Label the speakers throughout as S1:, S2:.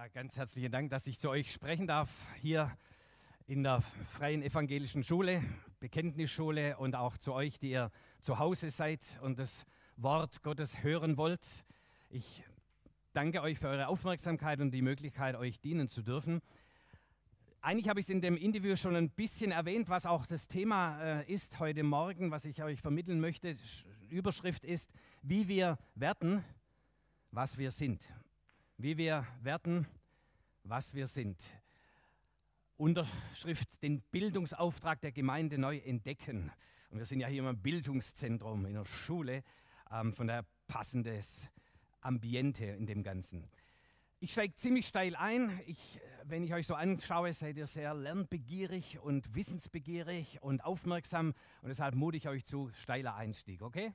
S1: Ja, ganz herzlichen Dank, dass ich zu euch sprechen darf, hier in der Freien Evangelischen Schule, Bekenntnisschule, und auch zu euch, die ihr zu Hause seid und das Wort Gottes hören wollt. Ich danke euch für eure Aufmerksamkeit und die Möglichkeit, euch dienen zu dürfen. Eigentlich habe ich es in dem Interview schon ein bisschen erwähnt, was auch das Thema ist heute Morgen, was ich euch vermitteln möchte. Überschrift ist, wie wir werten, was wir sind. Wie wir werten, was wir sind. Unterschrift, den Bildungsauftrag der Gemeinde neu entdecken. Und wir sind ja hier im Bildungszentrum in der Schule, von daher passendes Ambiente in dem Ganzen. Ich steige ziemlich steil ein. Wenn ich euch so anschaue, seid ihr sehr lernbegierig und wissensbegierig und aufmerksam. Und deshalb mute ich euch zu, steiler Einstieg, okay?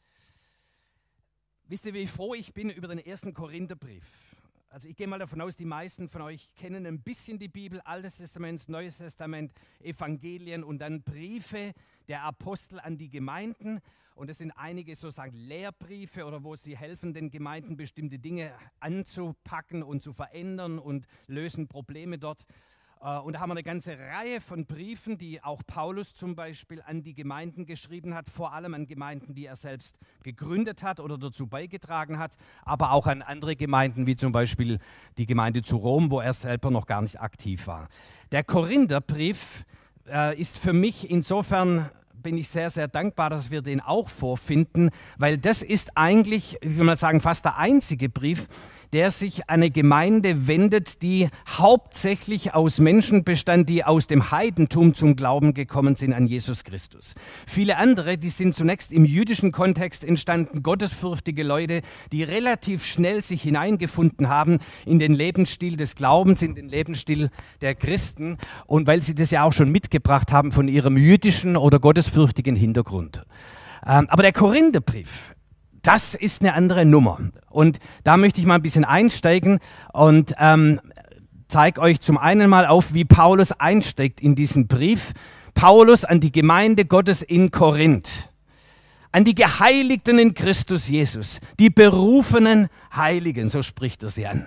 S1: Wisst ihr, wie froh ich bin über den 1. Korintherbrief? Also ich gehe mal davon aus, die meisten von euch kennen ein bisschen die Bibel, Altes Testament, Neues Testament, Evangelien und dann Briefe der Apostel an die Gemeinden. Und es sind einige sozusagen Lehrbriefe oder wo sie helfen, den Gemeinden bestimmte Dinge anzupacken und zu verändern und lösen Probleme dort. Und da haben wir eine ganze Reihe von Briefen, die auch Paulus zum Beispiel an die Gemeinden geschrieben hat, vor allem an Gemeinden, die er selbst gegründet hat oder dazu beigetragen hat, aber auch an andere Gemeinden, wie zum Beispiel die Gemeinde zu Rom, wo er selber noch gar nicht aktiv war. Der Korintherbrief ist für mich insofern, bin ich sehr, sehr dankbar, dass wir den auch vorfinden, weil das ist eigentlich, ich will mal sagen, fast der einzige Brief, der sich an eine Gemeinde wendet, die hauptsächlich aus Menschen bestand, die aus dem Heidentum zum Glauben gekommen sind an Jesus Christus. Viele andere, die sind zunächst im jüdischen Kontext entstanden, gottesfürchtige Leute, die relativ schnell sich hineingefunden haben in den Lebensstil des Glaubens, in den Lebensstil der Christen, und weil sie das ja auch schon mitgebracht haben von ihrem jüdischen oder gottesfürchtigen Hintergrund. Aber der Korintherbrief, das ist eine andere Nummer. Und da möchte ich mal ein bisschen einsteigen und zeige euch zum einen mal auf, wie Paulus einsteigt in diesen Brief. Paulus an die Gemeinde Gottes in Korinth. An die Geheiligten in Christus Jesus. Die berufenen Heiligen, so spricht er sie an.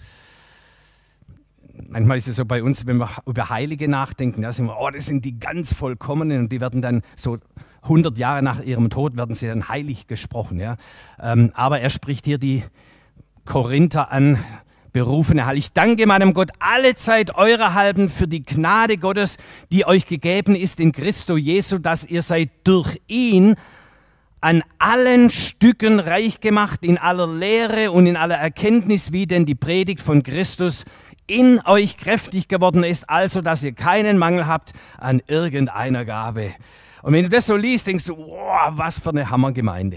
S1: Manchmal ist es so bei uns, wenn wir über Heilige nachdenken, da sind wir, das sind die ganz Vollkommenen, und die werden dann so 100 Jahre nach ihrem Tod werden sie dann heilig gesprochen. Ja? Aber er spricht hier die Korinther an, berufene Heilige. Ich danke meinem Gott allezeit eurerhalben für die Gnade Gottes, die euch gegeben ist in Christo Jesu, dass ihr seid durch ihn an allen Stücken reich gemacht, in aller Lehre und in aller Erkenntnis, wie denn die Predigt von Christus in euch kräftig geworden ist, also dass ihr keinen Mangel habt an irgendeiner Gabe. Und wenn du das so liest, denkst du, wow, was für eine Hammergemeinde.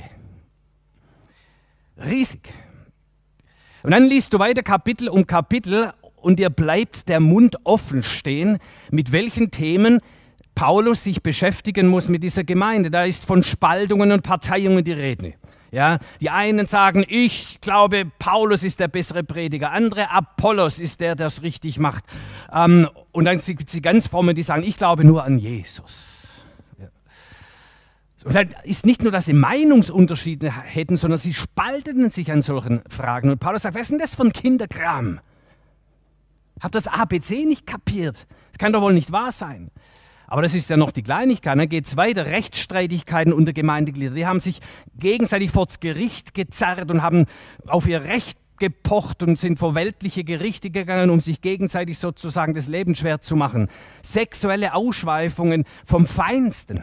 S1: Riesig. Und dann liest du weiter Kapitel um Kapitel und dir bleibt der Mund offen stehen, mit welchen Themen Paulus sich beschäftigen muss mit dieser Gemeinde. Da ist von Spaltungen und Parteiungen die Rede. Ja, die einen sagen, ich glaube, Paulus ist der bessere Prediger. Andere, Apollos ist der, der es richtig macht. Und dann gibt es die ganz frommen, die sagen, ich glaube nur an Jesus. Ja. Und dann ist nicht nur, dass sie Meinungsunterschiede hätten, sondern sie spalteten sich an solchen Fragen. Und Paulus sagt, was ist denn das für ein Kinderkram? Habt das ABC nicht kapiert? Das kann doch wohl nicht wahr sein. Aber das ist ja noch die Kleinigkeit. Dann geht es weiter. Rechtsstreitigkeiten unter Gemeindegliedern. Die haben sich gegenseitig vors Gericht gezerrt und haben auf ihr Recht gepocht und sind vor weltliche Gerichte gegangen, um sich gegenseitig sozusagen das Leben schwer zu machen. Sexuelle Ausschweifungen vom Feinsten.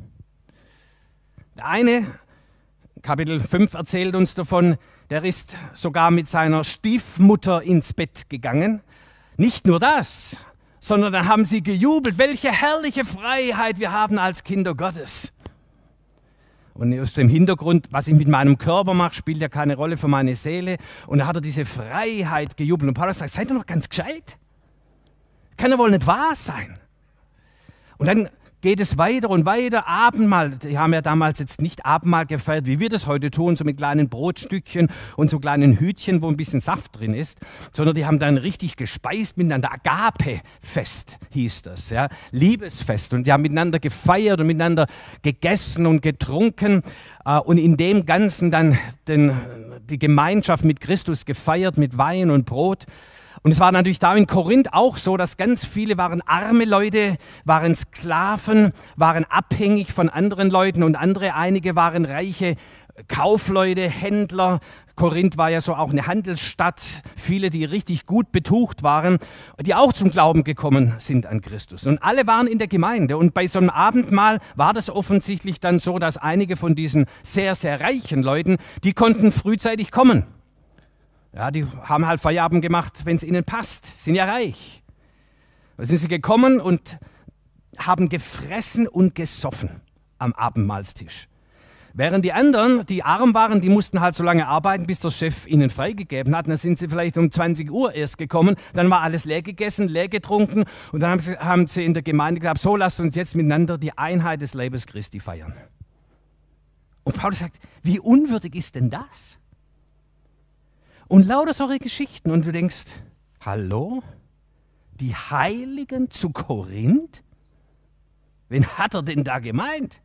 S1: Der eine, Kapitel 5 erzählt uns davon, der ist sogar mit seiner Stiefmutter ins Bett gegangen. Nicht nur das, sondern dann haben sie gejubelt, welche herrliche Freiheit wir haben als Kinder Gottes. Und aus dem Hintergrund, was ich mit meinem Körper mache, spielt ja keine Rolle für meine Seele. Und da hat er diese Freiheit gejubelt. Und Paulus sagt, seid ihr noch ganz gescheit? Kann ja wohl nicht wahr sein. Und dann geht es weiter und weiter. Abendmahl, die haben ja damals jetzt nicht Abendmahl gefeiert, wie wir das heute tun, so mit kleinen Brotstückchen und so kleinen Hütchen, wo ein bisschen Saft drin ist, sondern die haben dann richtig gespeist miteinander. Agape-Fest hieß das, ja, Liebesfest. Und die haben miteinander gefeiert und miteinander gegessen und getrunken und in dem Ganzen dann die Gemeinschaft mit Christus gefeiert, mit Wein und Brot. Und es war natürlich da in Korinth auch so, dass ganz viele waren arme Leute, waren Sklaven, waren abhängig von anderen Leuten und einige waren reiche Kaufleute, Händler. Korinth war ja so auch eine Handelsstadt, viele, die richtig gut betucht waren, die auch zum Glauben gekommen sind an Christus. Und alle waren in der Gemeinde. Und bei so einem Abendmahl war das offensichtlich dann so, dass einige von diesen sehr, sehr reichen Leuten, die konnten frühzeitig kommen. Ja, die haben halt Feierabend gemacht, wenn es ihnen passt, sind ja reich. Da sind sie gekommen und haben gefressen und gesoffen am Abendmahlstisch. Während die anderen, die arm waren, die mussten halt so lange arbeiten, bis der Chef ihnen freigegeben hat. Dann sind sie vielleicht um 20 Uhr erst gekommen, dann war alles leer gegessen, leer getrunken und dann haben sie in der Gemeinde gesagt, so lasst uns jetzt miteinander die Einheit des Leibes Christi feiern. Und Paulus sagt, wie unwürdig ist denn das? Und lauter solche Geschichten und du denkst, hallo, die Heiligen zu Korinth? Wen hat er denn da gemeint?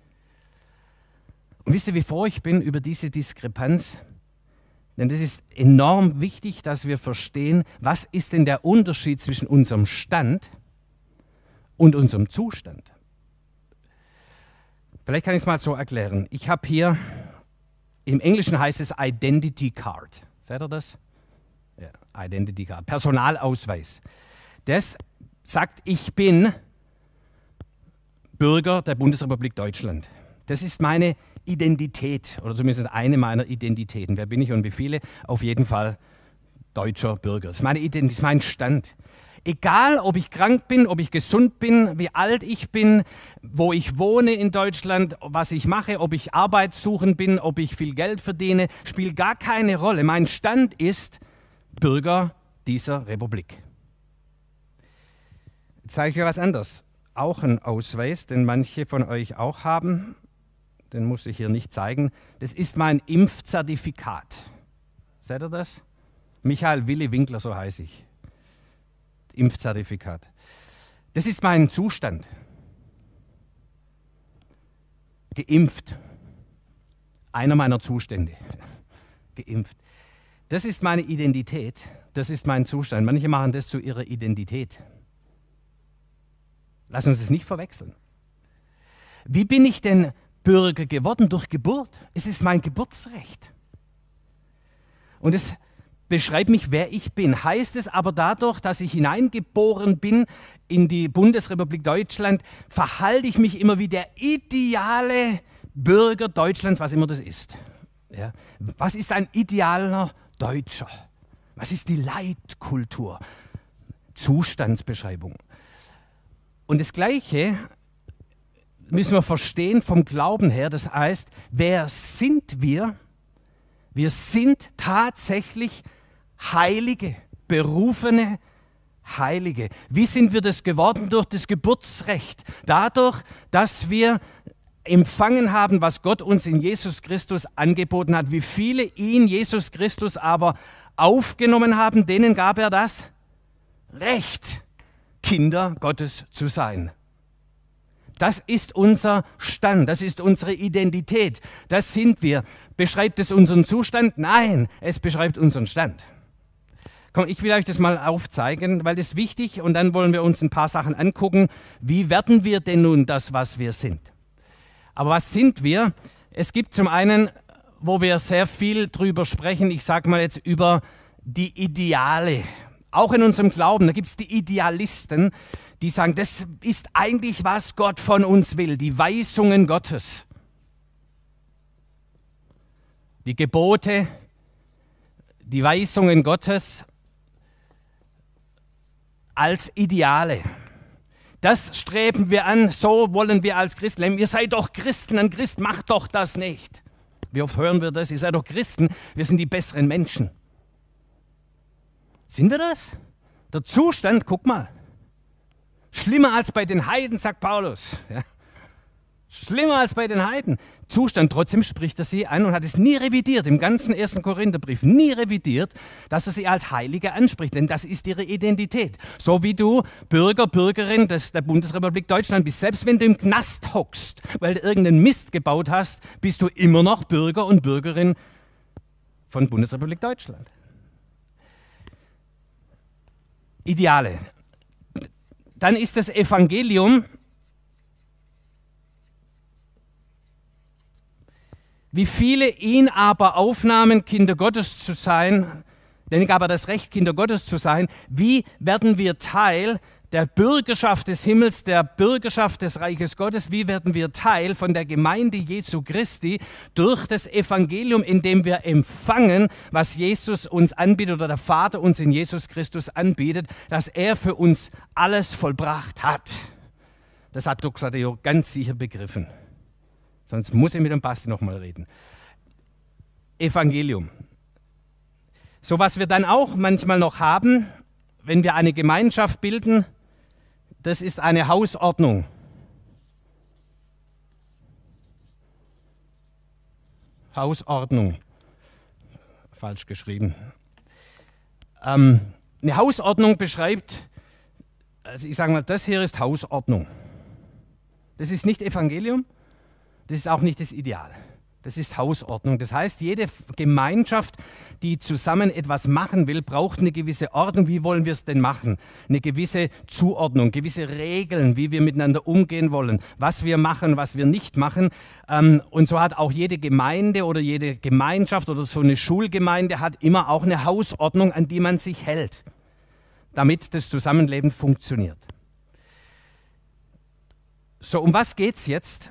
S1: Und wisst ihr, wie froh ich bin über diese Diskrepanz? Denn das ist enorm wichtig, dass wir verstehen, was ist denn der Unterschied zwischen unserem Stand und unserem Zustand. Vielleicht kann ich es mal so erklären. Ich habe hier, im Englischen heißt es Identity Card. Seht ihr das? Ja, Identity Card, Personalausweis. Das sagt, ich bin Bürger der Bundesrepublik Deutschland. Das ist meine Identität oder zumindest eine meiner Identitäten. Wer bin ich und wie viele? Auf jeden Fall deutscher Bürger. Das ist meine Identität, das ist mein Stand. Egal, ob ich krank bin, ob ich gesund bin, wie alt ich bin, wo ich wohne in Deutschland, was ich mache, ob ich arbeitssuchend bin, ob ich viel Geld verdiene, spielt gar keine Rolle. Mein Stand ist Bürger dieser Republik. Jetzt zeige ich euch was anderes. Auch ein Ausweis, den manche von euch auch haben. Den muss ich hier nicht zeigen. Das ist mein Impfzertifikat. Seht ihr das? Michael Willi Winkler, so heiße ich. Impfzertifikat. Das ist mein Zustand. Geimpft. Einer meiner Zustände. Geimpft. Das ist meine Identität. Das ist mein Zustand. Manche machen das zu ihrer Identität. Lass uns das nicht verwechseln. Wie bin ich denn Bürger geworden? Durch Geburt. Es ist mein Geburtsrecht. Und es beschreibt mich, wer ich bin. Heißt es aber dadurch, dass ich hineingeboren bin in die Bundesrepublik Deutschland, verhalte ich mich immer wie der ideale Bürger Deutschlands, was immer das ist. Ja. Was ist ein idealer Deutscher? Was ist die Leitkultur? Zustandsbeschreibung. Und das Gleiche müssen wir verstehen vom Glauben her. Das heißt, wer sind wir? Wir sind tatsächlich Heilige, berufene Heilige. Wie sind wir das geworden? Durch das Geburtsrecht. Dadurch, dass wir empfangen haben, was Gott uns in Jesus Christus angeboten hat. Wie viele ihn, Jesus Christus, aber aufgenommen haben, denen gab er das Recht, Kinder Gottes zu sein. Das ist unser Stand, das ist unsere Identität, das sind wir. Beschreibt es unseren Zustand? Nein, es beschreibt unseren Stand. Komm, ich will euch das mal aufzeigen, weil das ist wichtig und dann wollen wir uns ein paar Sachen angucken. Wie werden wir denn nun das, was wir sind? Aber was sind wir? Es gibt zum einen, wo wir sehr viel drüber sprechen, ich sage mal jetzt über die Ideale. Auch in unserem Glauben, da gibt es die Idealisten, die sagen, das ist eigentlich, was Gott von uns will, die Weisungen Gottes. Die Gebote, die Weisungen Gottes als Ideale. Das streben wir an, so wollen wir als Christen leben. Ihr seid doch Christen, ein Christ macht doch das nicht. Wie oft hören wir das? Ihr seid doch Christen, wir sind die besseren Menschen. Sind wir das? Der Zustand, guck mal, schlimmer als bei den Heiden, sagt Paulus. Ja. Schlimmer als bei den Heiden. Zustand, trotzdem spricht er sie an und hat es nie revidiert, im ganzen 1. Korintherbrief, nie revidiert, dass er sie als Heilige anspricht, denn das ist ihre Identität. So wie du Bürger, Bürgerin der Bundesrepublik Deutschland bist, selbst wenn du im Knast hockst, weil du irgendeinen Mist gebaut hast, bist du immer noch Bürger und Bürgerin von Bundesrepublik Deutschland. Ideale. Dann ist das Evangelium, wie viele ihn aber aufnahmen, Kinder Gottes zu sein, denn gab er das Recht, Kinder Gottes zu sein, wie werden wir Teil der Bürgerschaft des Himmels, der Bürgerschaft des Reiches Gottes, wie werden wir Teil von der Gemeinde Jesu Christi durch das Evangelium, indem wir empfangen, was Jesus uns anbietet oder der Vater uns in Jesus Christus anbietet, dass er für uns alles vollbracht hat. Das hat Dr. Sadeo ganz sicher begriffen. Sonst muss ich mit dem Basti nochmal reden. Evangelium. So was wir dann auch manchmal noch haben, wenn wir eine Gemeinschaft bilden, das ist eine Hausordnung. Hausordnung. Falsch geschrieben. Eine Hausordnung beschreibt, also ich sage mal, das hier ist Hausordnung. Das ist nicht Evangelium, das ist auch nicht das Ideal. Das ist Hausordnung. Das heißt, jede Gemeinschaft, die zusammen etwas machen will, braucht eine gewisse Ordnung. Wie wollen wir es denn machen? Eine gewisse Zuordnung, gewisse Regeln, wie wir miteinander umgehen wollen, was wir machen, was wir nicht machen. Und so hat auch jede Gemeinde oder jede Gemeinschaft oder so eine Schulgemeinde hat immer auch eine Hausordnung, an die man sich hält, damit das Zusammenleben funktioniert. So, um was geht es jetzt?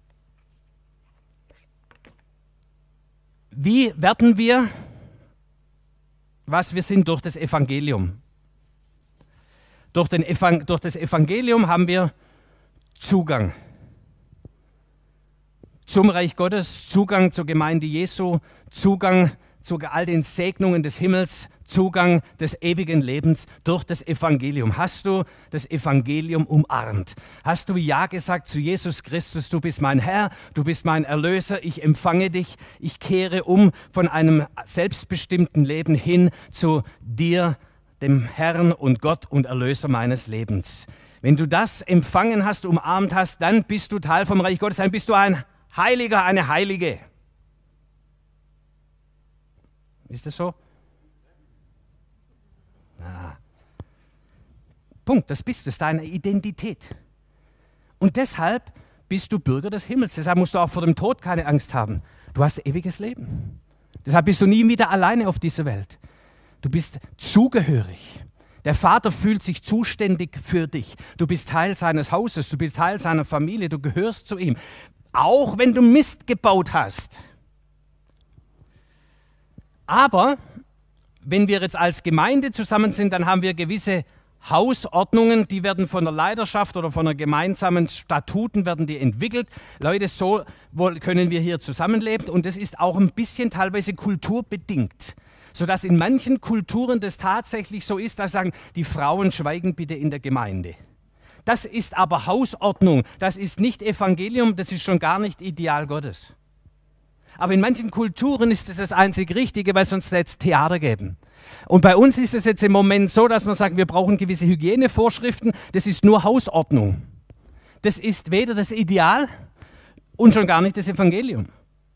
S1: Wie werden wir, was wir sind, durch das Evangelium? Durch das Evangelium haben wir Zugang zum Reich Gottes, Zugang zur Gemeinde Jesu, Zugang zu all den Segnungen des Himmels, Zugang des ewigen Lebens durch das Evangelium. Hast du das Evangelium umarmt? Hast du Ja gesagt zu Jesus Christus? Du bist mein Herr, du bist mein Erlöser, ich empfange dich, ich kehre um von einem selbstbestimmten Leben hin zu dir, dem Herrn und Gott und Erlöser meines Lebens. Wenn du das empfangen hast, umarmt hast, dann bist du Teil vom Reich Gottes, dann bist du ein Heiliger, eine Heilige. Ist das so? Punkt, das bist du, das ist deine Identität. Und deshalb bist du Bürger des Himmels. Deshalb musst du auch vor dem Tod keine Angst haben. Du hast ewiges Leben. Deshalb bist du nie wieder alleine auf dieser Welt. Du bist zugehörig. Der Vater fühlt sich zuständig für dich. Du bist Teil seines Hauses, du bist Teil seiner Familie, du gehörst zu ihm. Auch wenn du Mist gebaut hast. Aber wenn wir jetzt als Gemeinde zusammen sind, dann haben wir gewisse Hausordnungen, die werden von der Leiterschaft oder von der gemeinsamen Statuten werden die entwickelt. Leute, so können wir hier zusammenleben und das ist auch ein bisschen teilweise kulturbedingt, sodass in manchen Kulturen das tatsächlich so ist, dass sie sagen, die Frauen schweigen bitte in der Gemeinde. Das ist aber Hausordnung, das ist nicht Evangelium, das ist schon gar nicht Ideal Gottes. Aber in manchen Kulturen ist es das einzig Richtige, weil sonst hätte es Theater geben. Und bei uns ist es jetzt im Moment so, dass wir sagen, wir brauchen gewisse Hygienevorschriften. Das ist nur Hausordnung. Das ist weder das Ideal und schon gar nicht das Evangelium.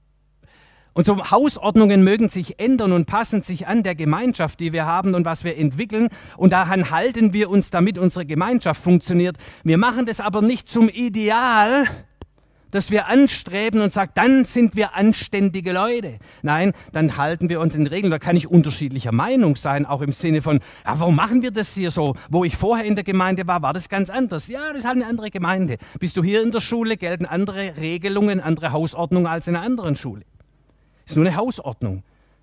S1: Und so Hausordnungen mögen sich ändern und passen sich an der Gemeinschaft, die wir haben und was wir entwickeln. Und daran halten wir uns, damit unsere Gemeinschaft funktioniert. Wir machen das aber nicht zum Ideal, dass wir anstreben und sagen, dann sind wir anständige Leute. Nein, dann halten wir uns in Regeln. Da kann ich unterschiedlicher Meinung sein, auch im Sinne von, ja, warum machen wir das hier so? Wo ich vorher in der Gemeinde war, war das ganz anders. Ja, das ist halt eine andere Gemeinde. Bist du hier in der Schule, gelten andere Regelungen, andere Hausordnungen als in einer anderen Schule. Das ist nur eine Hausordnung.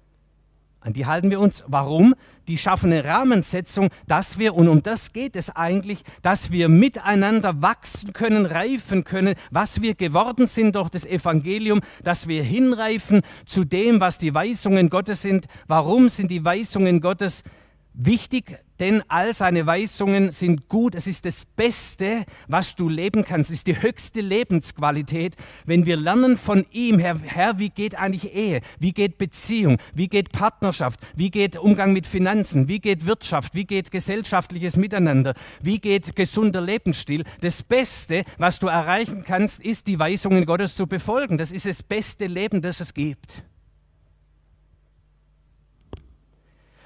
S1: An die halten wir uns. Warum? Die schaffen eine Rahmensetzung, dass wir, und um das geht es eigentlich, dass wir miteinander wachsen können, reifen können, was wir geworden sind durch das Evangelium, dass wir hinreifen zu dem, was die Weisungen Gottes sind. Warum sind die Weisungen Gottes wichtig? Denn all seine Weisungen sind gut. Es ist das Beste, was du leben kannst. Es ist die höchste Lebensqualität, wenn wir lernen von ihm, Herr, wie geht eigentlich Ehe? Wie geht Beziehung? Wie geht Partnerschaft? Wie geht Umgang mit Finanzen? Wie geht Wirtschaft? Wie geht gesellschaftliches Miteinander? Wie geht gesunder Lebensstil? Das Beste, was du erreichen kannst, ist, die Weisungen Gottes zu befolgen. Das ist das beste Leben, das es gibt.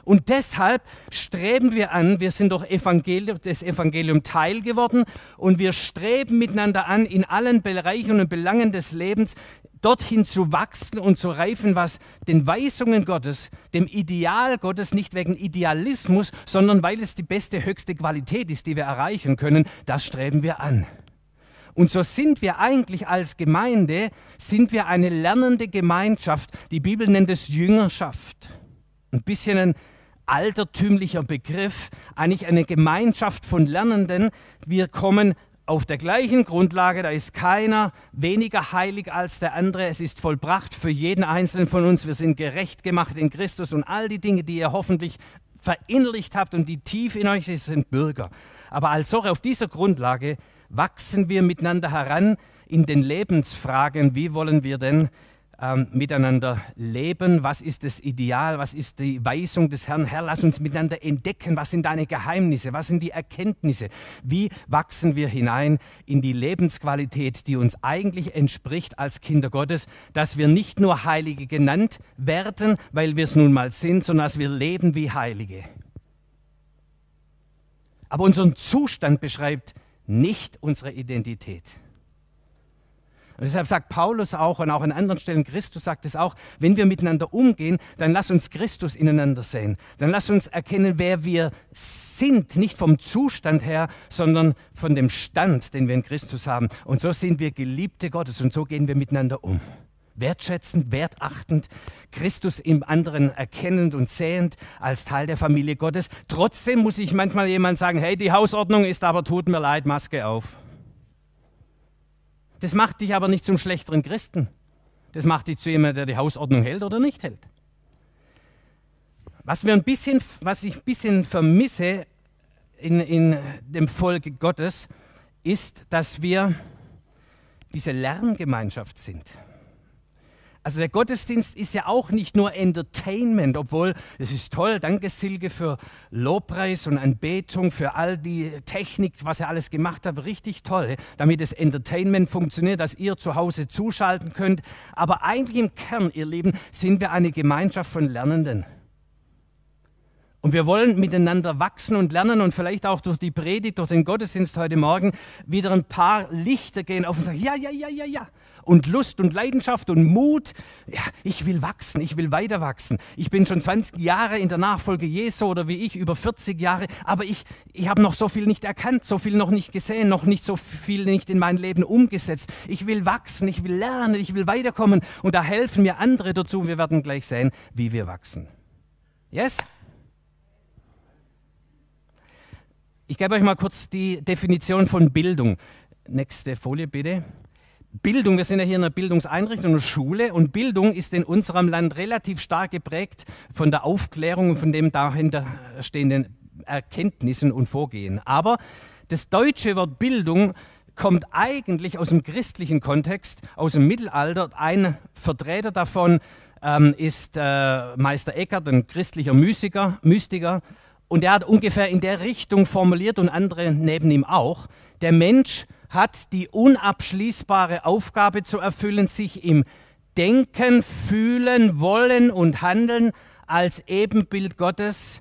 S1: Und deshalb streben wir an, wir sind durch das Evangelium Teil geworden und wir streben miteinander an, in allen Bereichen und Belangen des Lebens dorthin zu wachsen und zu reifen, was den Weisungen Gottes, dem Ideal Gottes, nicht wegen Idealismus, sondern weil es die beste, höchste Qualität ist, die wir erreichen können, das streben wir an. Und so sind wir eigentlich als Gemeinde, sind wir eine lernende Gemeinschaft. Die Bibel nennt es Jüngerschaft. Ein bisschen ein altertümlicher Begriff, eigentlich eine Gemeinschaft von Lernenden. Wir kommen auf der gleichen Grundlage, da ist keiner weniger heilig als der andere. Es ist vollbracht für jeden Einzelnen von uns. Wir sind gerecht gemacht in Christus und all die Dinge, die ihr hoffentlich verinnerlicht habt und die tief in euch sind Bürger. Aber als solche auf dieser Grundlage wachsen wir miteinander heran in den Lebensfragen. Wie wollen wir denn miteinander leben? Was ist das Ideal? Was ist die Weisung des Herrn? Herr, lass uns miteinander entdecken. Was sind deine Geheimnisse? Was sind die Erkenntnisse? Wie wachsen wir hinein in die Lebensqualität, die uns eigentlich entspricht als Kinder Gottes, dass wir nicht nur Heilige genannt werden, weil wir es nun mal sind, sondern dass wir leben wie Heilige. Aber unseren Zustand beschreibt nicht unsere Identität. Und deshalb sagt Paulus auch und auch an anderen Stellen, Christus sagt es auch, wenn wir miteinander umgehen, dann lass uns Christus ineinander sehen. Dann lass uns erkennen, wer wir sind, nicht vom Zustand her, sondern von dem Stand, den wir in Christus haben. Und so sind wir Geliebte Gottes und so gehen wir miteinander um. Wertschätzend, wertachtend, Christus im anderen erkennend und sehend als Teil der Familie Gottes. Trotzdem muss ich manchmal jemand sagen, hey, die Hausordnung ist aber, tut mir leid, Maske auf. Das macht dich aber nicht zum schlechteren Christen. Das macht dich zu jemandem, der die Hausordnung hält oder nicht hält. Was ich ein bisschen vermisse in dem Volk Gottes, ist, dass wir diese Lerngemeinschaft sind. Also der Gottesdienst ist ja auch nicht nur Entertainment, obwohl es ist toll, danke Silke für Lobpreis und Anbetung, für all die Technik, was er alles gemacht hat, richtig toll, damit das Entertainment funktioniert, dass ihr zu Hause zuschalten könnt. Aber eigentlich im Kern, ihr Lieben, sind wir eine Gemeinschaft von Lernenden. Und wir wollen miteinander wachsen und lernen und vielleicht auch durch die Predigt, durch den Gottesdienst heute Morgen wieder ein paar Lichter gehen auf und sagen, ja. Und Lust und Leidenschaft und Mut. Ja, ich will wachsen, ich will weiter wachsen. Ich bin schon 20 Jahre in der Nachfolge Jesu oder wie ich, über 40 Jahre. Aber ich habe noch so viel nicht erkannt, so viel noch nicht gesehen, noch nicht so viel nicht in mein Leben umgesetzt. Ich will wachsen, ich will lernen, ich will weiterkommen. Und da helfen mir andere dazu. Wir werden gleich sehen, wie wir wachsen. Yes? Ich gebe euch mal kurz die Definition von Bildung. Nächste Folie bitte. Bildung, wir sind ja hier in einer Bildungseinrichtung, einer Schule, und Bildung ist in unserem Land relativ stark geprägt von der Aufklärung und von dem dahinter stehenden Erkenntnissen und Vorgehen. Aber das deutsche Wort Bildung kommt eigentlich aus dem christlichen Kontext, aus dem Mittelalter. Ein Vertreter davon ist Meister Eckhart, ein christlicher Mystiker, und er hat ungefähr in der Richtung formuliert und andere neben ihm auch, der Mensch hat die unabschließbare Aufgabe zu erfüllen, sich im Denken, Fühlen, Wollen und Handeln als Ebenbild Gottes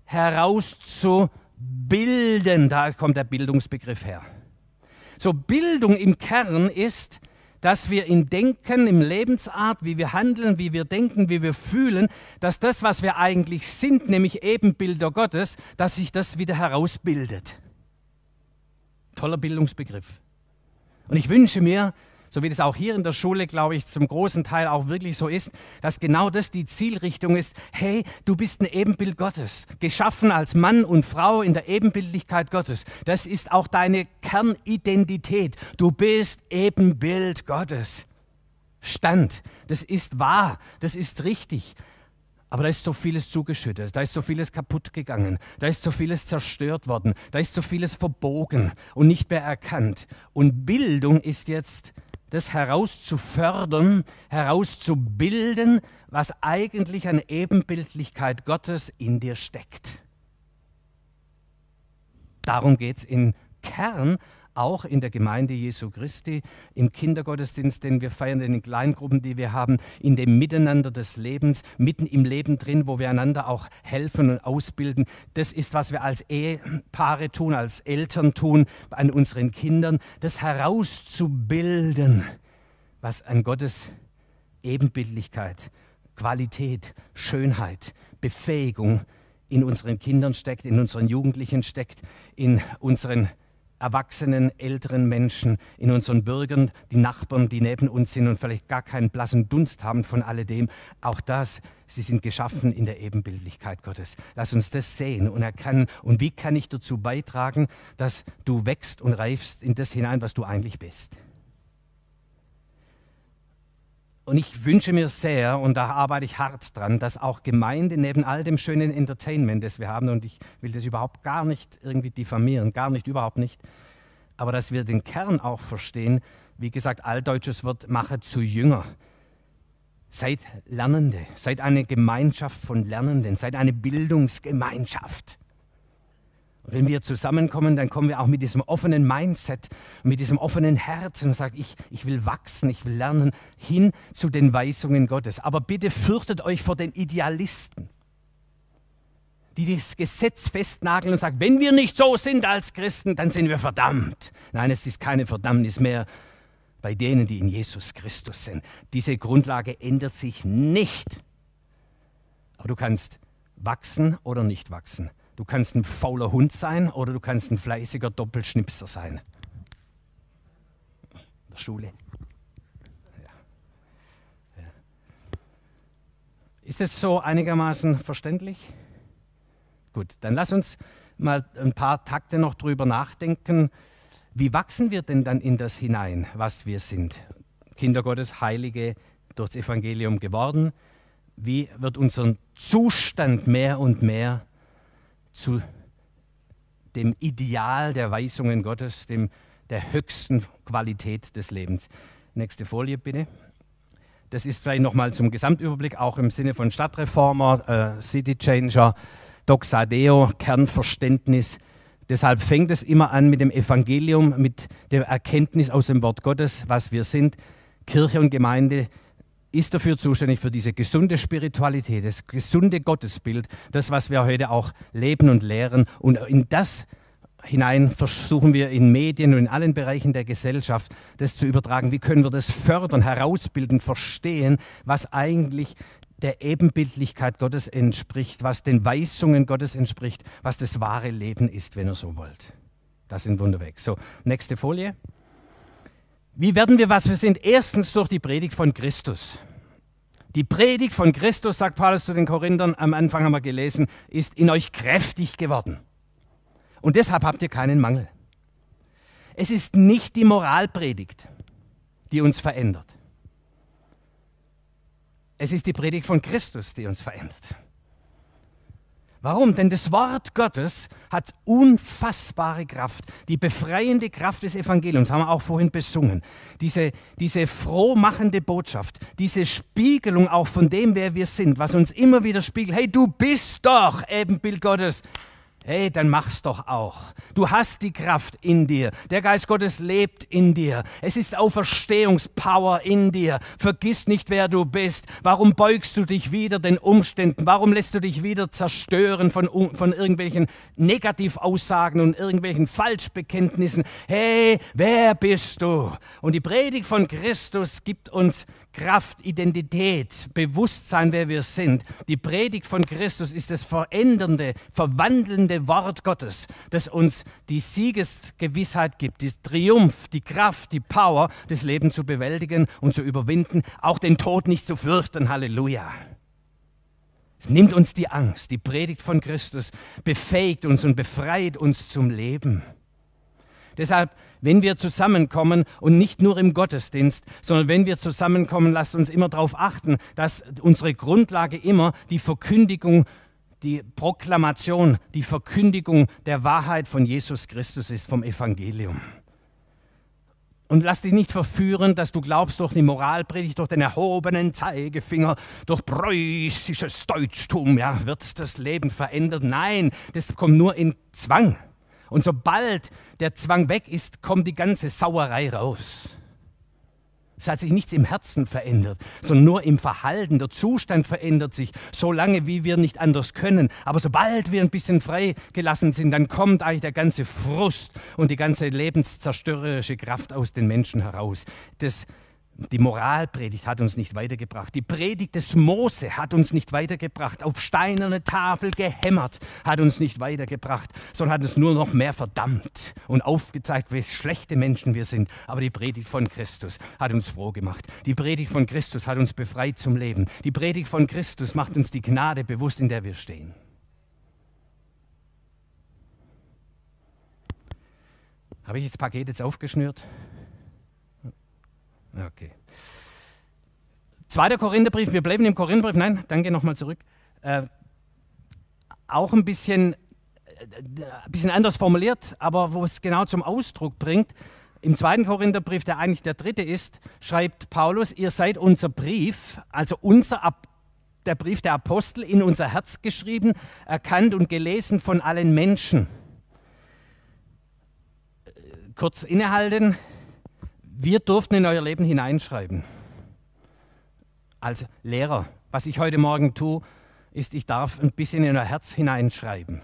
S1: herauszubilden. Da kommt der Bildungsbegriff her. So, Bildung im Kern ist, dass wir im Denken, im Lebensart, wie wir handeln, wie wir denken, wie wir fühlen, dass das, was wir eigentlich sind, nämlich Ebenbilder Gottes, dass sich das wieder herausbildet. Toller Bildungsbegriff. Und ich wünsche mir, so wie das auch hier in der Schule, glaube ich, zum großen Teil auch wirklich so ist, dass genau das die Zielrichtung ist. Hey, du bist ein Ebenbild Gottes, geschaffen als Mann und Frau in der Ebenbildlichkeit Gottes. Das ist auch deine Kernidentität. Du bist Ebenbild Gottes. Stand, das ist wahr, das ist richtig. Aber da ist so vieles zugeschüttet, da ist so vieles kaputt gegangen, da ist so vieles zerstört worden, da ist so vieles verbogen und nicht mehr erkannt. Und Bildung ist jetzt das herauszufördern, herauszubilden, was eigentlich an Ebenbildlichkeit Gottes in dir steckt. Darum geht es im Kern auch in der Gemeinde Jesu Christi, im Kindergottesdienst, den wir feiern, in den Kleingruppen, die wir haben, in dem Miteinander des Lebens, mitten im Leben drin, wo wir einander auch helfen und ausbilden. Das ist, was wir als Ehepaare tun, als Eltern tun, an unseren Kindern, das herauszubilden, was an Gottes Ebenbildlichkeit, Qualität, Schönheit, Befähigung in unseren Kindern steckt, in unseren Jugendlichen steckt, in unseren erwachsenen, älteren Menschen, in unseren Bürgern, die Nachbarn, die neben uns sind und vielleicht gar keinen blassen Dunst haben von alledem. Auch das, sie sind geschaffen in der Ebenbildlichkeit Gottes. Lass uns das sehen und erkennen. Und wie kann ich dazu beitragen, dass du wächst und reifst in das hinein, was du eigentlich bist? Und ich wünsche mir sehr, und da arbeite ich hart dran, dass auch Gemeinde neben all dem schönen Entertainment, das wir haben, und ich will das überhaupt gar nicht irgendwie diffamieren, gar nicht, überhaupt nicht, aber dass wir den Kern auch verstehen, wie gesagt, altdeutsches Wort, mache zu Jünger. Seid Lernende, seid eine Gemeinschaft von Lernenden, seid eine Bildungsgemeinschaft. Und wenn wir zusammenkommen, dann kommen wir auch mit diesem offenen Mindset, mit diesem offenen Herzen und sagen, ich will wachsen, ich will lernen, hin zu den Weisungen Gottes. Aber bitte fürchtet euch vor den Idealisten, die das Gesetz festnageln und sagen, wenn wir nicht so sind als Christen, dann sind wir verdammt. Nein, es ist keine Verdammnis mehr bei denen, die in Jesus Christus sind. Diese Grundlage ändert sich nicht. Aber du kannst wachsen oder nicht wachsen. Du kannst ein fauler Hund sein oder du kannst ein fleißiger Doppelschnipser sein. In der Schule. Ja. Ist es so einigermaßen verständlich? Gut, dann lass uns mal ein paar Takte noch drüber nachdenken. Wie wachsen wir denn dann in das hinein, was wir sind? Kinder Gottes, Heilige, durchs Evangelium geworden. Wie wird unser Zustand mehr und mehr zu dem Ideal der Weisungen Gottes, der höchsten Qualität des Lebens? Nächste Folie bitte. Das ist vielleicht nochmal zum Gesamtüberblick, auch im Sinne von Stadtreformer, City Changer, Doxadeo, Kernverständnis. Deshalb fängt es immer an mit dem Evangelium, mit der Erkenntnis aus dem Wort Gottes, was wir sind. Kirche und Gemeinde ist dafür zuständig, für diese gesunde Spiritualität, das gesunde Gottesbild, das, was wir heute auch leben und lehren. Und in das hinein versuchen wir in Medien und in allen Bereichen der Gesellschaft, das zu übertragen. Wie können wir das fördern, herausbilden, verstehen, was eigentlich der Ebenbildlichkeit Gottes entspricht, was den Weisungen Gottes entspricht, was das wahre Leben ist, wenn ihr so wollt. Das sind Wunderweg. So, nächste Folie. Wie werden wir, was wir sind? Erstens durch die Predigt von Christus. Die Predigt von Christus, sagt Paulus zu den Korinthern, am Anfang haben wir gelesen, ist in euch kräftig geworden. Und deshalb habt ihr keinen Mangel. Es ist nicht die Moralpredigt, die uns verändert. Es ist die Predigt von Christus, die uns verändert. Warum? Denn das Wort Gottes hat unfassbare Kraft. Die befreiende Kraft des Evangeliums, haben wir auch vorhin besungen. Diese frohmachende Botschaft, diese Spiegelung auch von dem, wer wir sind, was uns immer wieder spiegelt. Hey, du bist doch Ebenbild Gottes. Hey, dann mach's doch auch. Du hast die Kraft in dir. Der Geist Gottes lebt in dir. Es ist Auferstehungspower in dir. Vergiss nicht, wer du bist. Warum beugst du dich wieder den Umständen? Warum lässt du dich wieder zerstören von irgendwelchen Negativaussagen und irgendwelchen Falschbekenntnissen? Hey, wer bist du? Und die Predigt von Christus gibt uns Kraft, Identität, Bewusstsein, wer wir sind. Die Predigt von Christus ist das verändernde, verwandelnde Wort Gottes, das uns die Siegesgewissheit gibt, die Triumph, die Kraft, die Power, das Leben zu bewältigen und zu überwinden, auch den Tod nicht zu fürchten. Halleluja. Es nimmt uns die Angst. Die Predigt von Christus befähigt uns und befreit uns zum Leben. Deshalb, wenn wir zusammenkommen und nicht nur im Gottesdienst, sondern wenn wir zusammenkommen, lasst uns immer darauf achten, dass unsere Grundlage immer die Verkündigung, die Proklamation, die Verkündigung der Wahrheit von Jesus Christus ist, vom Evangelium. Und lass dich nicht verführen, dass du glaubst, durch die Moralpredigt, durch den erhobenen Zeigefinger, durch preußisches Deutschtum, ja, wird das Leben verändert. Nein, das kommt nur in Zwang. Und sobald der Zwang weg ist, kommt die ganze Sauerei raus. Es hat sich nichts im Herzen verändert, sondern nur im Verhalten. Der Zustand verändert sich, solange wie wir nicht anders können. Aber sobald wir ein bisschen freigelassen sind, dann kommt eigentlich der ganze Frust und die ganze lebenszerstörerische Kraft aus den Menschen heraus. Die Moralpredigt hat uns nicht weitergebracht. Die Predigt des Mose hat uns nicht weitergebracht. Auf steinerne Tafel gehämmert hat uns nicht weitergebracht, sondern hat uns nur noch mehr verdammt und aufgezeigt, wie schlechte Menschen wir sind. Aber die Predigt von Christus hat uns froh gemacht. Die Predigt von Christus hat uns befreit zum Leben. Die Predigt von Christus macht uns die Gnade bewusst, in der wir stehen. Habe ich das Paket jetzt aufgeschnürt? Okay. 2. Korintherbrief, wir bleiben im Korintherbrief, nein, danke, nochmal zurück. Auch ein bisschen anders formuliert, aber wo es genau zum Ausdruck bringt. Im 2. Korintherbrief, der eigentlich der 3. ist, schreibt Paulus, ihr seid unser Brief, also der Brief der Apostel, in unser Herz geschrieben, erkannt und gelesen von allen Menschen. Kurz innehalten. Wir durften in euer Leben hineinschreiben. Als Lehrer, was ich heute Morgen tue, ist, ich darf ein bisschen in euer Herz hineinschreiben.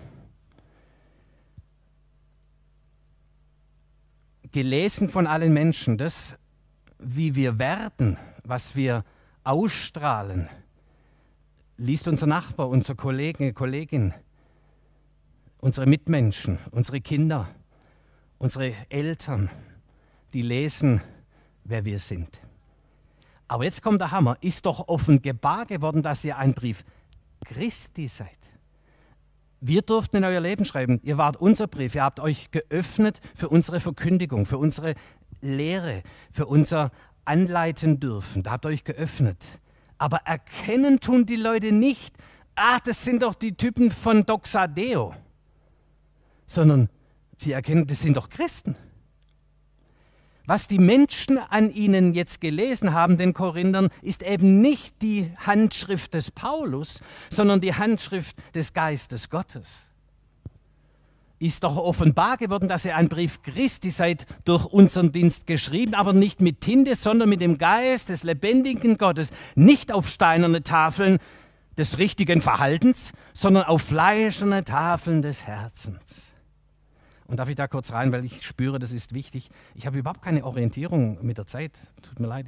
S1: Gelesen von allen Menschen, das, wie wir werden, was wir ausstrahlen, liest unser Nachbar, unser Kollege, Kollegin, unsere Mitmenschen, unsere Kinder, unsere Eltern, die lesen, wer wir sind. Aber jetzt kommt der Hammer. Ist doch offenbar geworden, dass ihr ein Brief Christi seid. Wir durften in euer Leben schreiben. Ihr wart unser Brief. Ihr habt euch geöffnet für unsere Verkündigung, für unsere Lehre, für unser Anleiten dürfen. Da habt ihr euch geöffnet. Aber erkennen tun die Leute nicht, das sind doch die Typen von Doxa Deo. Sondern sie erkennen, das sind doch Christen. Was die Menschen an ihnen jetzt gelesen haben, den Korinthern, ist eben nicht die Handschrift des Paulus, sondern die Handschrift des Geistes Gottes. Ist doch offenbar geworden, dass ihr ein Brief Christi seid, durch unseren Dienst geschrieben, aber nicht mit Tinte, sondern mit dem Geist des lebendigen Gottes, nicht auf steinerne Tafeln des richtigen Verhaltens, sondern auf fleischerne Tafeln des Herzens. Und darf ich da kurz rein, weil ich spüre, das ist wichtig. Ich habe überhaupt keine Orientierung mit der Zeit. Tut mir leid,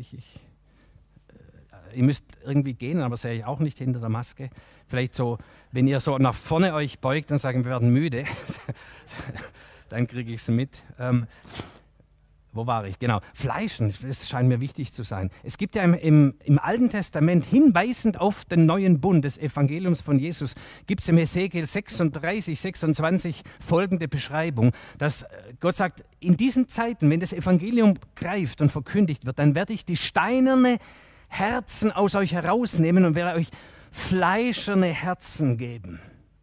S1: ihr müsst irgendwie gehen, aber sehe ich auch nicht hinter der Maske. Vielleicht so, wenn ihr so nach vorne euch beugt und sagt, wir werden müde, dann kriege ich es mit. Wo war ich? Genau. Fleischen, das scheint mir wichtig zu sein. Es gibt ja im Alten Testament, hinweisend auf den neuen Bund des Evangeliums von Jesus, gibt es im Hesekiel 36, 26 folgende Beschreibung, dass Gott sagt, in diesen Zeiten, wenn das Evangelium greift und verkündigt wird, dann werde ich die steinerne Herzen aus euch herausnehmen und werde euch fleischerne Herzen geben.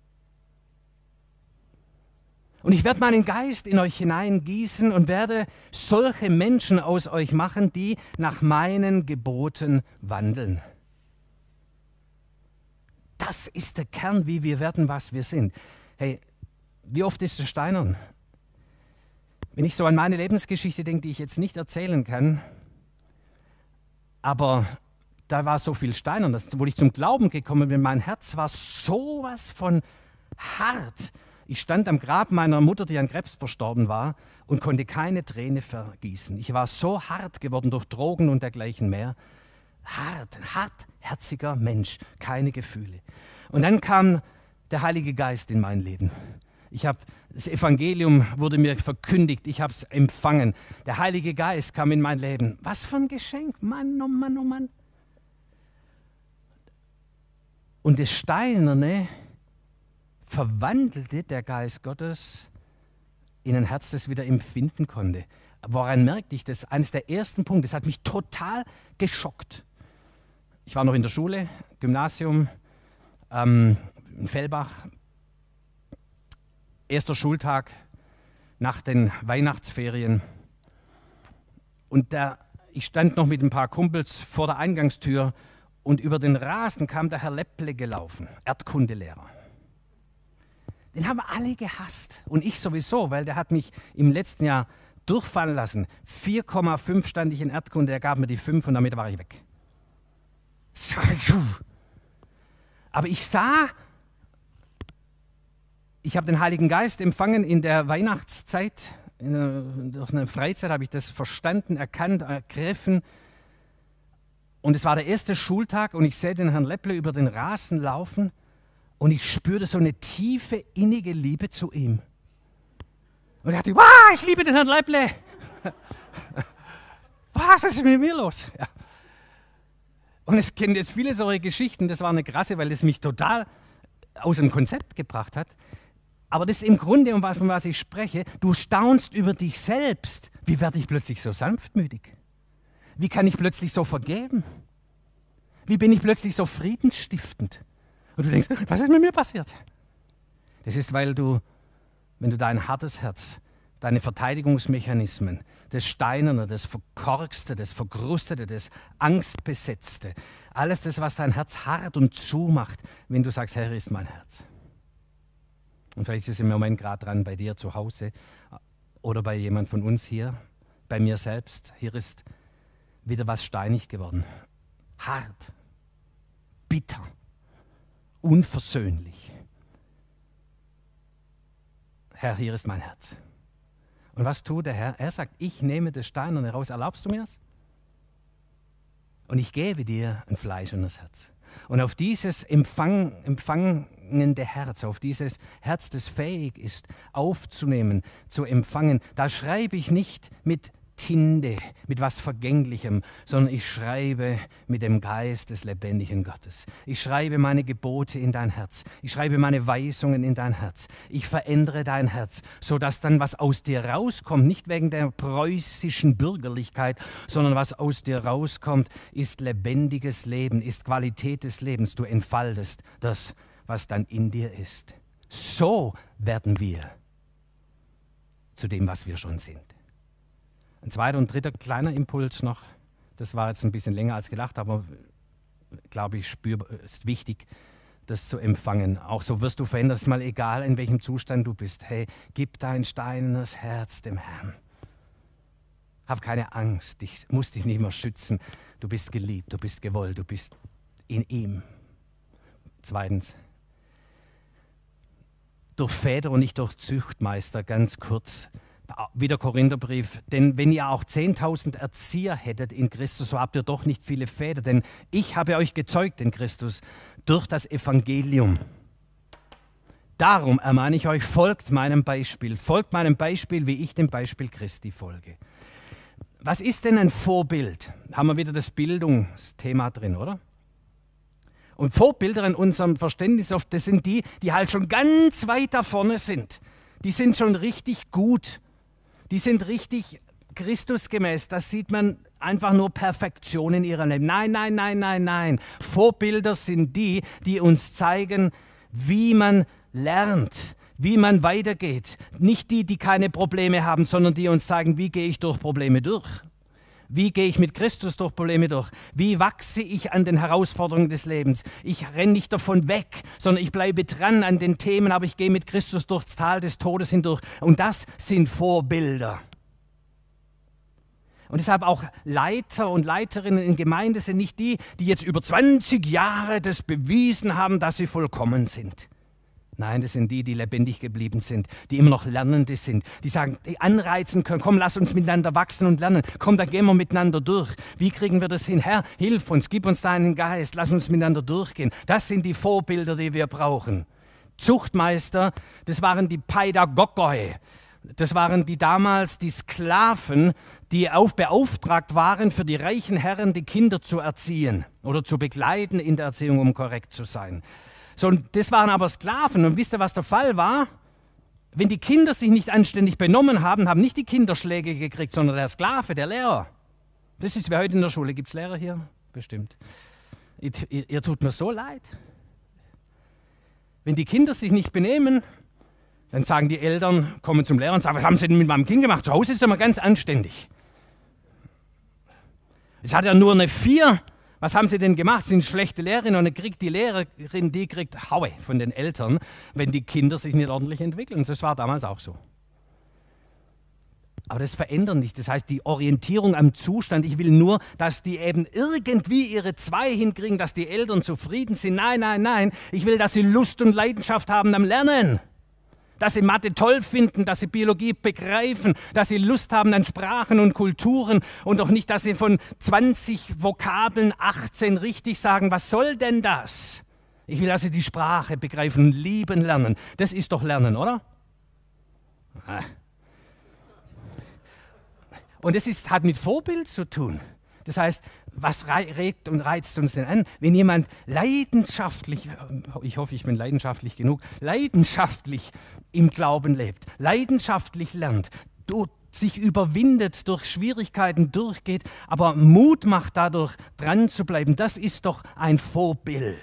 S1: Und ich werde meinen Geist in euch hineingießen und werde solche Menschen aus euch machen, die nach meinen Geboten wandeln. Das ist der Kern, wie wir werden, was wir sind. Hey, wie oft ist es steinern? Wenn ich so an meine Lebensgeschichte denke, die ich jetzt nicht erzählen kann, aber da war so viel steinern, wo ich zum Glauben gekommen bin, mein Herz war sowas von hart. Ich stand am Grab meiner Mutter, die an Krebs verstorben war, und konnte keine Träne vergießen. Ich war so hart geworden durch Drogen und dergleichen mehr. Hart, ein hartherziger Mensch, keine Gefühle. Und dann kam der Heilige Geist in mein Leben. Das Evangelium wurde mir verkündigt, ich habe es empfangen. Der Heilige Geist kam in mein Leben. Was für ein Geschenk, Mann, oh Mann, oh Mann. Und das Steinerne verwandelte der Geist Gottes in ein Herz, das wieder empfinden konnte. Woran merkte ich das? Eines der ersten Punkte, das hat mich total geschockt. Ich war noch in der Schule, Gymnasium, in Fellbach, erster Schultag nach den Weihnachtsferien. Und ich stand noch mit ein paar Kumpels vor der Eingangstür und über den Rasen kam der Herr Lepple gelaufen, Erdkundelehrer. Den haben alle gehasst. Und ich sowieso, weil der hat mich im letzten Jahr durchfallen lassen. 4,5 stand ich in Erdkunde, er gab mir die 5 und damit war ich weg. Aber ich sah, ich habe den Heiligen Geist empfangen in der Weihnachtszeit, durch eine Freizeit habe ich das verstanden, erkannt, ergriffen. Und es war der erste Schultag und ich sehe den Herrn Lepple über den Rasen laufen und ich spürte so eine tiefe, innige Liebe zu ihm. Und ich dachte, wow, ich liebe den Herrn Lepple. Was ist mit mir los? Ja. Und es kennen jetzt viele solche Geschichten, das war eine krasse, weil das mich total aus dem Konzept gebracht hat. Aber das ist im Grunde, von was ich spreche, du staunst über dich selbst. Wie werde ich plötzlich so sanftmütig? Wie kann ich plötzlich so vergeben? Wie bin ich plötzlich so friedensstiftend? Und du denkst, was ist mit mir passiert? Das ist, weil du, wenn du dein hartes Herz, deine Verteidigungsmechanismen, das Steinerne, das Verkorkste, das Verkrustete, das Angstbesetzte, alles das, was dein Herz hart und zumacht, wenn du sagst, Herr, hier ist mein Herz. Und vielleicht ist es im Moment gerade dran bei dir zu Hause oder bei jemand von uns hier, bei mir selbst. Hier ist wieder was steinig geworden. Hart, bitter, unversöhnlich. Herr, hier ist mein Herz. Und was tut der Herr? Er sagt, ich nehme das Steinerne raus. Erlaubst du mir es? Und ich gebe dir ein fleischendes Herz. Und auf dieses empfangende Herz, auf dieses Herz, das fähig ist, aufzunehmen, zu empfangen, da schreibe ich nicht mit Tinte, mit was Vergänglichem, sondern ich schreibe mit dem Geist des lebendigen Gottes. Ich schreibe meine Gebote in dein Herz. Ich schreibe meine Weisungen in dein Herz. Ich verändere dein Herz, sodass dann was aus dir rauskommt, nicht wegen der preußischen Bürgerlichkeit, sondern was aus dir rauskommt, ist lebendiges Leben, ist Qualität des Lebens. Du entfaltest das, was dann in dir ist. So werden wir zu dem, was wir schon sind. Ein zweiter und dritter kleiner Impuls noch, das war jetzt ein bisschen länger als gedacht, aber glaube ich, ist wichtig, das zu empfangen. Auch so wirst du verändert, ist mal egal, in welchem Zustand du bist. Hey, gib dein steinernes Herz dem Herrn. Hab keine Angst, musst dich nicht mehr schützen. Du bist geliebt, du bist gewollt, du bist in ihm. Zweitens, durch Väter und nicht durch Zuchtmeister, ganz kurz. Wieder Korintherbrief, denn wenn ihr auch 10.000 Erzieher hättet in Christus, so habt ihr doch nicht viele Väter, denn ich habe euch gezeugt in Christus durch das Evangelium. Darum ermahne ich euch, folgt meinem Beispiel, wie ich dem Beispiel Christi folge. Was ist denn ein Vorbild? Haben wir wieder das Bildungsthema drin, oder? Und Vorbilder in unserem Verständnis oft, das sind die, die halt schon ganz weit da vorne sind. Die sind schon richtig gut. Die sind richtig Christusgemäß. Das sieht man einfach nur Perfektion in ihrem Leben. Nein, nein, nein, nein, nein. Vorbilder sind die, die uns zeigen, wie man lernt, wie man weitergeht. Nicht die, die keine Probleme haben, sondern die uns sagen, wie gehe ich durch Probleme durch. Wie gehe ich mit Christus durch Probleme durch? Wie wachse ich an den Herausforderungen des Lebens? Ich renne nicht davon weg, sondern ich bleibe dran an den Themen, aber ich gehe mit Christus durchs Tal des Todes hindurch. Und das sind Vorbilder. Und deshalb auch Leiter und Leiterinnen in Gemeinde sind nicht die, die jetzt über 20 Jahre das bewiesen haben, dass sie vollkommen sind. Nein, das sind die, die lebendig geblieben sind, die immer noch Lernende sind, die sagen, die anreizen können, komm, lass uns miteinander wachsen und lernen, komm, da gehen wir miteinander durch. Wie kriegen wir das hin? Herr, hilf uns, gib uns deinen Geist, lass uns miteinander durchgehen. Das sind die Vorbilder, die wir brauchen. Zuchtmeister, das waren die Pädagogoi. Das waren die damals die Sklaven, die beauftragt waren, für die reichen Herren die Kinder zu erziehen oder zu begleiten in der Erziehung, um korrekt zu sein. So, und das waren aber Sklaven. Und wisst ihr, was der Fall war? Wenn die Kinder sich nicht anständig benommen haben, haben nicht die Kinder Schläge gekriegt, sondern der Sklave, der Lehrer. Das ist wie heute in der Schule. Gibt es Lehrer hier? Bestimmt. Ihr tut mir so leid. Wenn die Kinder sich nicht benehmen, dann sagen die Eltern, kommen zum Lehrer und sagen, was haben Sie denn mit meinem Kind gemacht? Zu Hause ist er mal ganz anständig. Jetzt hat er nur eine 4 Was haben sie denn gemacht? Sie sind schlechte Lehrerinnen und dann kriegt die Lehrerin, die kriegt Haue von den Eltern, wenn die Kinder sich nicht ordentlich entwickeln. Das war damals auch so. Aber das verändert nicht. Das heißt, die Orientierung am Zustand, ich will nur, dass die eben irgendwie ihre 2 hinkriegen, dass die Eltern zufrieden sind. Nein, nein, nein. Ich will, dass sie Lust und Leidenschaft haben am Lernen. Dass sie Mathe toll finden, dass sie Biologie begreifen, dass sie Lust haben an Sprachen und Kulturen und auch nicht, dass sie von 20 Vokabeln 18 richtig sagen. Was soll denn das? Ich will, dass sie die Sprache begreifen und lieben lernen. Das ist doch Lernen, oder? Und es hat mit Vorbild zu tun. Das heißt, was regt und reizt uns denn an? Wenn jemand leidenschaftlich, ich hoffe, ich bin leidenschaftlich genug, leidenschaftlich im Glauben lebt, leidenschaftlich lernt, sich überwindet, durch Schwierigkeiten durchgeht, aber Mut macht dadurch, dran zu bleiben, das ist doch ein Vorbild.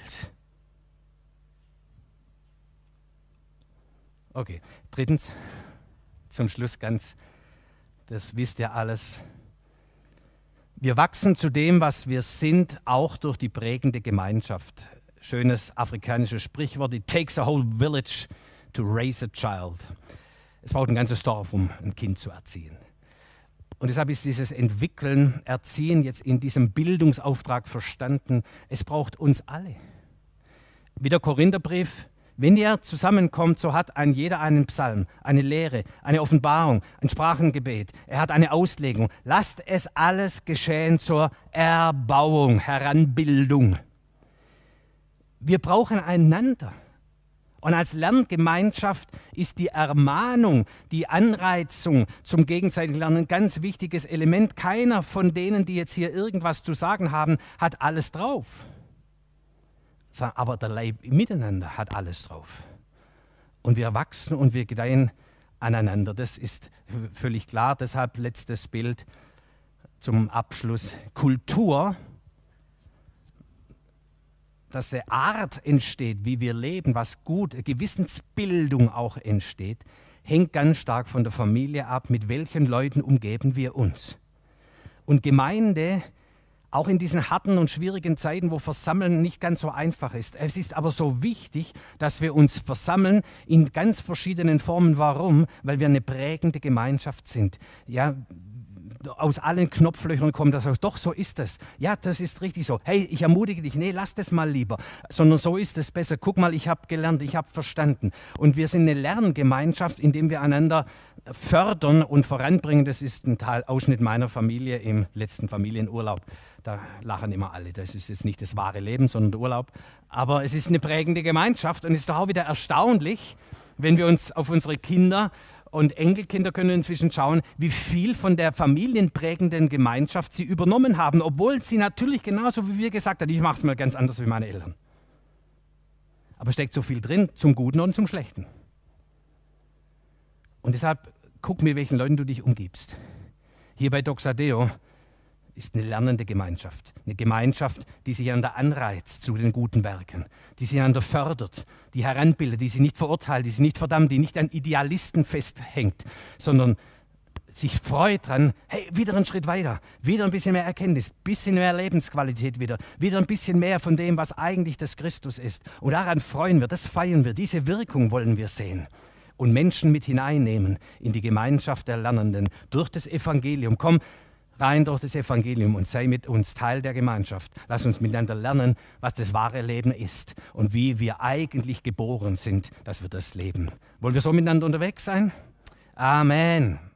S1: Okay, drittens, zum Schluss ganz, das wisst ihr alles. Wir wachsen zu dem, was wir sind, auch durch die prägende Gemeinschaft. Schönes afrikanisches Sprichwort, it takes a whole village to raise a child. Es braucht ein ganzes Dorf, um ein Kind zu erziehen. Und deshalb ist dieses Entwickeln, Erziehen jetzt in diesem Bildungsauftrag verstanden. Es braucht uns alle. Wie der Korintherbrief, wenn ihr zusammenkommt, so hat jeder einen Psalm, eine Lehre, eine Offenbarung, ein Sprachengebet. Er hat eine Auslegung. Lasst es alles geschehen zur Erbauung, Heranbildung. Wir brauchen einander. Und als Lerngemeinschaft ist die Ermahnung, die Anreizung zum gegenseitigen Lernen ein ganz wichtiges Element. Keiner von denen, die jetzt hier irgendwas zu sagen haben, hat alles drauf. Aber der Leib miteinander hat alles drauf. Und wir wachsen und wir gedeihen aneinander. Das ist völlig klar. Deshalb letztes Bild zum Abschluss. Kultur, dass eine Art entsteht, wie wir leben, was gut, Gewissensbildung auch entsteht, hängt ganz stark von der Familie ab, mit welchen Leuten umgeben wir uns. Und Gemeinde, auch in diesen harten und schwierigen Zeiten, wo Versammeln nicht ganz so einfach ist. Es ist aber so wichtig, dass wir uns versammeln in ganz verschiedenen Formen. Warum? Weil wir eine prägende Gemeinschaft sind. Ja, aus allen Knopflöchern kommt das aus. Doch, so ist es. Ja, das ist richtig so. Hey, ich ermutige dich, nee, lass das mal lieber. Sondern so ist es besser. Guck mal, ich habe gelernt, ich habe verstanden. Und wir sind eine Lerngemeinschaft, indem wir einander fördern und voranbringen. Das ist ein Ausschnitt meiner Familie im letzten Familienurlaub. Da lachen immer alle. Das ist jetzt nicht das wahre Leben, sondern der Urlaub. Aber es ist eine prägende Gemeinschaft und es ist doch auch wieder erstaunlich, wenn wir uns auf unsere Kinder und Enkelkinder können inzwischen schauen, wie viel von der familienprägenden Gemeinschaft sie übernommen haben, obwohl sie natürlich genauso wie wir gesagt haben, ich mache es mal ganz anders wie meine Eltern. Aber steckt so viel drin, zum Guten und zum Schlechten. Und deshalb guck, mit welchen Leuten du dich umgibst. Hier bei Doxadeo ist eine lernende Gemeinschaft. Eine Gemeinschaft, die sich einander anreizt zu den guten Werken, die sich einander fördert, die heranbildet, die sich nicht verurteilt, die sich nicht verdammt, die nicht an Idealisten festhängt, sondern sich freut dran, hey, wieder einen Schritt weiter, wieder ein bisschen mehr Erkenntnis, ein bisschen mehr Lebensqualität wieder ein bisschen mehr von dem, was eigentlich das Christus ist. Und daran freuen wir, das feiern wir, diese Wirkung wollen wir sehen. Und Menschen mit hineinnehmen in die Gemeinschaft der Lernenden durch das Evangelium. Komm rein durch das Evangelium und sei mit uns Teil der Gemeinschaft. Lass uns miteinander lernen, was das wahre Leben ist und wie wir eigentlich geboren sind, dass wir das leben. Wollen wir so miteinander unterwegs sein? Amen.